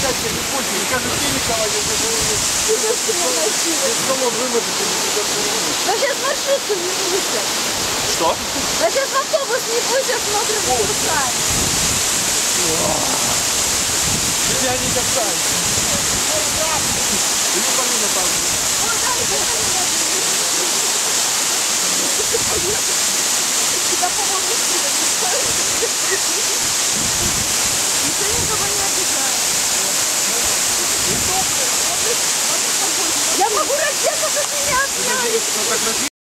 скачки, не больше, не кажется, Николай, салон вымотать. Да сейчас маршрутку не пустят. Что? Да сейчас автобус не пустят с мокрыми трусами. Я не касаюсь. Или помимо там. Ой, да, да, по-моему, никто никого не обижает. Я могу раздеться, как меня обняли.